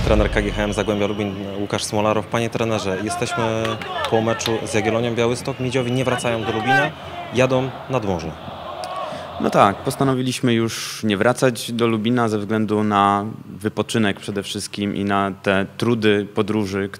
trener KGHM Zagłębia Lubin Łukasz Smolarow. Panie trenerze, jesteśmy po meczu z Jagiellonią Białystok. Miedziowi nie wracają do Lubina, jadą nad morze. No tak, postanowiliśmy już nie wracać do Lubina ze względu na wypoczynek przede wszystkim i na te trudy podróży,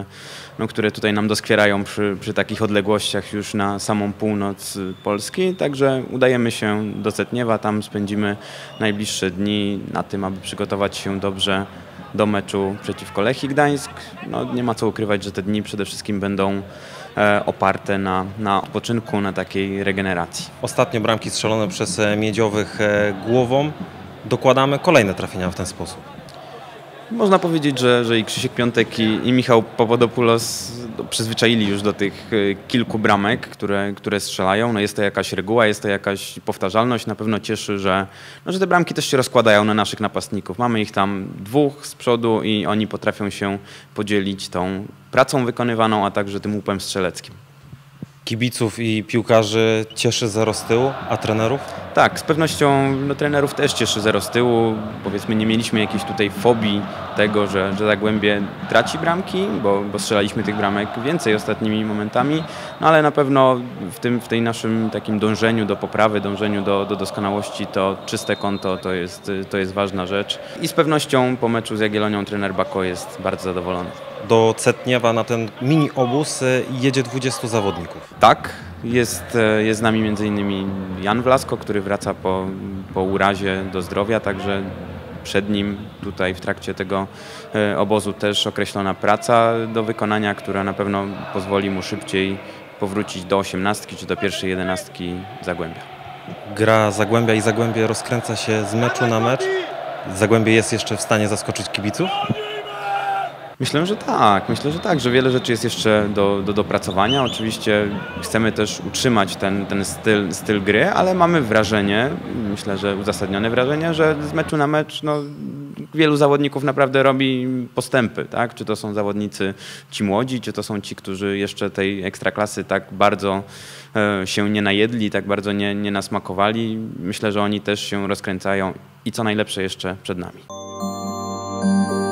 które tutaj nam doskwierają przy takich odległościach już na samą północ Polski. Także udajemy się do Cetniewa, tam spędzimy najbliższe dni na tym, aby przygotować się dobrze do meczu przeciwko Lechii Gdańsk. No, nie ma co ukrywać, że te dni przede wszystkim będą oparte na odpoczynku, na takiej regeneracji. Ostatnio bramki strzelone przez miedziowych głową. Dokładamy kolejne trafienia w ten sposób. Można powiedzieć, że i Krzysiek Piątek i Michał Papadopoulos przyzwyczaili już do tych kilku bramek, które strzelają. No jest to jakaś reguła, jest to jakaś powtarzalność. Na pewno cieszy, że te bramki też się rozkładają na naszych napastników. Mamy ich tam dwóch z przodu i oni potrafią się podzielić tą pracą wykonywaną, a także tym łupem strzeleckim. Kibiców i piłkarzy cieszy 0 z tyłu, a trenerów? Tak, z pewnością trenerów też cieszy 0 z tyłu. Powiedzmy, nie mieliśmy jakiejś tutaj fobii tego, że Zagłębie traci bramki, bo strzelaliśmy tych bramek więcej ostatnimi momentami, no ale na pewno w tej naszym takim dążeniu do poprawy, dążeniu do doskonałości, to czyste konto to jest ważna rzecz. I z pewnością po meczu z Jagiellonią trener Bako jest bardzo zadowolony. Do Cetniewa na ten mini obóz jedzie 20 zawodników. Tak, jest z nami m.in. Jan Wlasko, który wraca po urazie do zdrowia, także przed nim tutaj w trakcie tego obozu też określona praca do wykonania, która na pewno pozwoli mu szybciej powrócić do 18 czy do pierwszej 11 Zagłębia. Gra Zagłębia i Zagłębie rozkręca się z meczu na mecz. Zagłębie jest jeszcze w stanie zaskoczyć kibiców? Myślę, że tak, że wiele rzeczy jest jeszcze do dopracowania. Oczywiście chcemy też utrzymać ten styl gry, ale mamy wrażenie, myślę, że uzasadnione wrażenie, że z meczu na mecz wielu zawodników naprawdę robi postępy, tak? Czy to są zawodnicy ci młodzi, czy to są ci, którzy jeszcze tej ekstraklasy tak bardzo się nie najedli, tak bardzo nie nasmakowali. Myślę, że oni też się rozkręcają i co najlepsze jeszcze przed nami.